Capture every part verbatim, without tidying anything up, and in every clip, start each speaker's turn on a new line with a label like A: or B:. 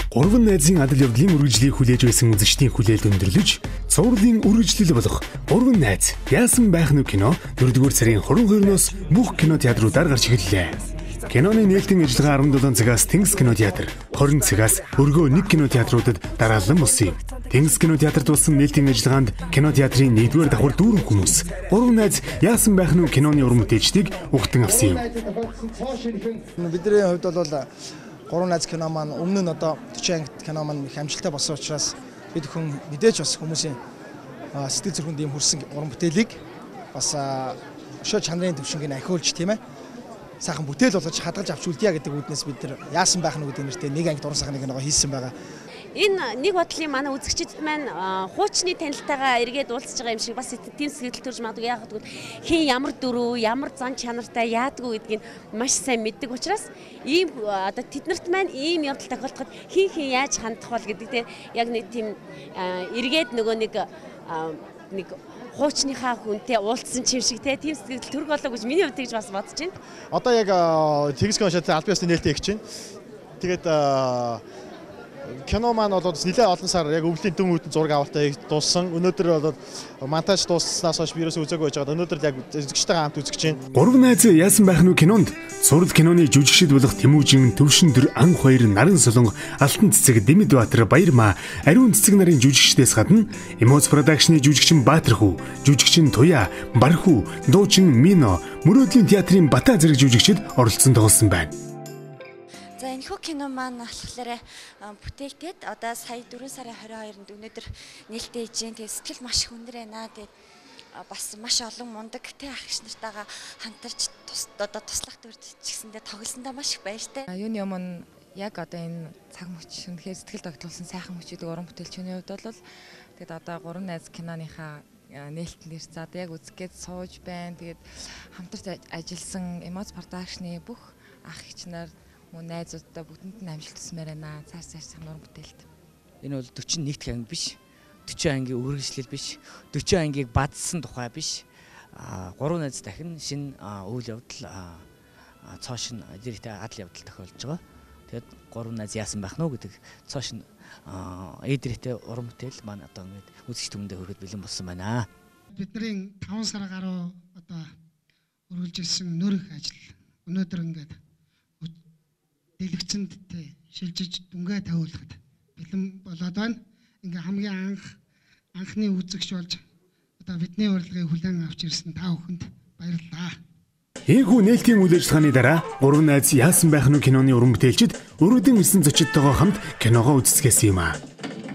A: Гурван найзын адал явдлын үргэлжлийг хүлээж байсан үзэгчдийн хүлээлт өндөрлөж, цувралын үргэлжлэл болох Гурван найз яасан байх нь кино дөрөвдүгээр сарын хорин хоёрноос бүх кинотеатруудаар гарч эхэллээ. Киноны нээлтийн ажиллагаа арван долоон цагаас Тэнгис кинотеатр, хорин цагаас өргөө нэг кинотеатруудад дараалан болсон юм. Тэнгис кинотеатрт болсон нээлтийн ажиллагаанд кинотеатрын нэгдүгээр давхар дүүрэн хүмүүс Гурван найз яасан байх нь киноны уран бүтээлчдийг угтан авсан юм.
B: Бидний хувьд бол Гурван найз кино маань өмнө нь одоо төчийн анги кино маань их амжилттай болсон учраас бид хүн мэдээж бас хүмүүсийн сэтгэл зүрхэнд ийм хүрсэн уран бүтээлийг бас өшөө чанарын төвшингийг ахиулж тийм ээ сайхан бүтээл болгож хадгалж авч үлдъя гэдэг үүднээс бид нар яасан байх нь гэдэг нэртэй нэг анги дуран сайхан киногоо хийсэн байгаа.
C: Энэ нэг бодлын манай үзэгчид маань хуучны танилтайгаа эргээд уулзж байгаа юм шиг бас тийм сэтгэл төрж магадгүй яагаад гэвэл хин ямар дөрөв, ямар зан чанартай яадгүй гэдгийг маш сайн мэддэг учраас ийм одоо тэднэрт маань ийм явдал тохиолдоход хин хин яаж хандах бол гэдэг дээр яг нэг тийм эргээд нөгөө нэг нэг хуучныхаа хүнтэй уулзсан ч юм шиг тийм сэтгэл төрг болоо гэж миний хувьд тэгж бас бодож байна.
D: Одоо яг Тэнгис киношат аль биесний нээлттэй хийж байна. Тэгээд кино маань бол нэлээд олон сар яг өвлийн дүн үүдэн зураг авалтаа дууссан. Өнөөдөр бол монтаж дуусснаас хойш вирус үзээгүй байж байгаа. Өнөөдөр яг үзэгчтэйгээ хамт үзэж байна.
A: Гурван найз яасан байх нь кинонд цуврал киноны жүжигчид болох Тэмүүжин, Төвшин Дөр, Ан Хоёр, Наран Солонго, Алтан Цэцэг, Дэмэд Баатар, Баярмаа, Ариун Цэцэг нарын жүжигчдээс гадна Эмоц продакшны жүжигчин Баатархүү, жүжигчин Туяа, Бархүү, дуучин Мино, Мөрөөдлийн театрын Бата зэрэг жүжигчид оролцсон тоглосон байна.
E: За энэ хүү кино маань болохоор бүтээгдээд одоо сая дөрвөн сарын хорин хоёрнд өнөөдөр нээлттэй хийж гэн. Тэгээ сэтгэл маш их өндөр байна. Тэгээд бас маш олон мундаг тэ ах иш нартайгаа хамтарч одоо туслах дүрд ч гэсэндээ тоглосондоо маш их байж тээ.
F: Юуны өмнө яг одоо энэ цаг мөч үнэхээр сэтгэл тогтолсон сайхан мөчүүдийг уран бүтээлчний хувьд бол тэгээд одоо Гурван найз киноныхаа нээлтэн дээр за одоо яг үзгээд сууж байна. Тэгээд хамтарч ажилласан Эмоц продакшны бүх ах ич нар найзуудтай бүгдэнд нь амжилт хүсмээр байна. Цааш цааш сайн уран бүтээлт.
G: Энэ бол дөрвөн нэгдэх анги биш. дөрвөн ангийн үргэлжлэл биш. дөрвөн ангийг бадсан тухай биш. А гурван найз дахин шинэ үйл явдал цоошин дэрэгтэй адал явдал тохиолдож байгаа. Тэгэд гурван найз яасан байх нь гэдэг цоошин эдрэхтэй уран бүтээл маань одоо ингээд үзэгч түмэндээ хөрөхөд бэлэн болсон байна.
H: Бидний таван сар гаруй одоо үргэлжилсэн нөр их ажил өнөөдөр ингээд дэлгэцэнд шилжиж дүнгээ тавиулахад бэлэн болоод байна. Ингээ хамгийн анх анхны үзэгч болж одоо бидний урилгыг хүлээн авч ирсэн та бүхэнд баярлалаа.
A: Ийхүү нээлтийн үйл ажиллагааны дараа Гурван найз яасан байх нь киноны уран бүтээлчид өрөөдөн ирсэн зочидтойгоо хамт киногоо үзсгээсэн юм аа.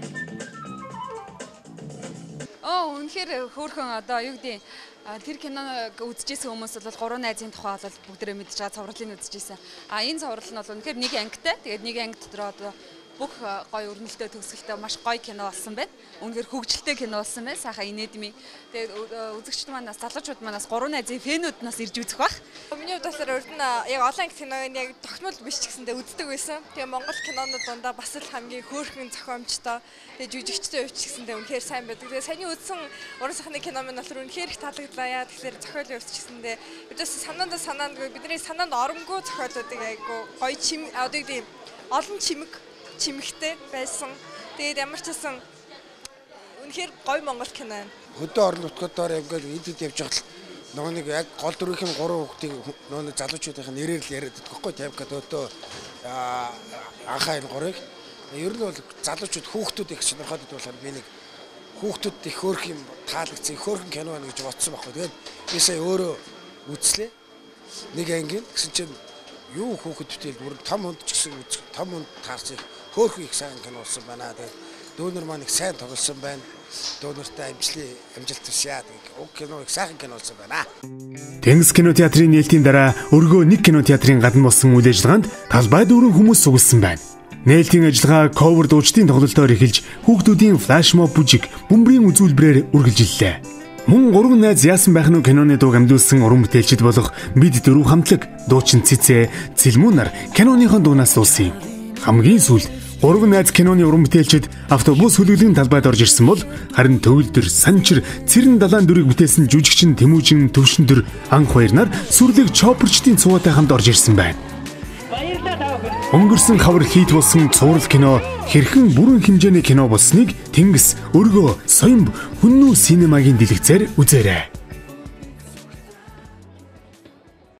I: Оо үнэхээр хөөрхөн одоо юу гэдэг тэр киног үзчихсэн хүмүүс бол Гурван найзын тухай бол бүгдээрээ мэдж байгаа, цувралыг үзчихсэн. А энэ цуврал нь бол үнэхээр нэг ангитай. Тэгээд нэг анги дотор одоо бүх гоё өрнөлтөө төгсгөлтөө маш гоё кино болсон байна. Үнэхээр хөгжилтэй кино болсон байна. Сайхан инээдми. Тэгээд үзэгчд манаас залуучууд манаас Гурван найзын фэнүүд нас ирж үзэх бах.
J: Миний хувьд болохоор урд нь яг олон анги киног яг тогтмол биш ч гэсэндээ үздэг байсан. Тэгээ Монгол кинонууд дундаа бас л хамгийн хөөрхөн зохиомжтой. Тэгээ жүжигчтэй хувьд ч гэсэндээ үнэхээр сайн байдаг. Тэгээ саяны үзсэн уран сайхны кино маань болохоор үнэхээр их таалагдлаа. Яа тэгэхээр зохиолын хувьд ч гэсэндээ бидээс санаанд санаанд бидний санаанд оромгүй зохиолуудыг айгу гоё чим одоо тийм олон чимэг чимэгтэй байсан. Тэгээд ямар ч гэсэн үнэхээр гоё Монгол кино байна.
K: Хөдөө орон нутгуудаар ингээд идэд явж байгаа нөгөө нэг яг гол дөрвийн гурван хүүхдийн нөгөө нэг залуучуудын нэрээр л яриад байдаг хгүй тавька дөөтөө анхаа энэ гурыг. Ер нь бол залуучууд хүүхдүүд их сонирхоод болохоор би нэг хүүхдүүд их хөөрх юм таалагдсан хөөрхөн кино байна гэж бодсон байхгүй. Тэгээд би сая өөрөө үзлээ. Нэг ангийн гэсэн чинь юу хүүхэд бүтээл бүр том хүнд ч гэсэн үз том хүнд таарсан хөөрхөн их сайн кино болсон байна. Тэгээд дүүнер маань их сайн тоглосон байна. Дүүнертэй амжилт амжилт хүсье. Уг кино их сайхан кино болсон байна.
A: Тэнгис кинотеатрын нээлтийн дараа өргөө нэг кинотеатрын гадна болсон үйл ажиллагаанд талбай дүүрэн хүмүүс сугалсан байна. Нээлтийн ажиллагаа ковер дуучдын тоглолтоор эхэлж хүүхдүүдийн флашмоб бүжиг бөмбөрийн үзүүлбэрээр үргэлжиллээ. Мөн Гурван найз яасан байх нь киноны дууг амлуулсан уран бүтээлчид болох бид дөрөв хамтлаг дуучин Цэцэ, Цэлмүү нар киноныхон дуунаас дуулсан юм. Хамгийн сүүлд Гурван найз киноны уран бүтээлчид автобус хөлөглөлийн талбайд орж ирсэн бол харин Төвөлдөр, Санчир, Цэрэн далайн дүрийг бүтээсэн жүжигчин Тэмүүжин, Төвшин Дөр, Ан Хоёр нар сүрлэг чопперчдын цуваатай хамт орж ирсэн байна.
L: Баярлалаа.
A: Өнгөрсөн хавар хийт болсон цуврал кино хэрхэн бүрэн хэмжээний кино болсныг Тэнгис, Өргөө, Соёмб, Хүннүү синемагийн дэлгэцээр үзээрэй.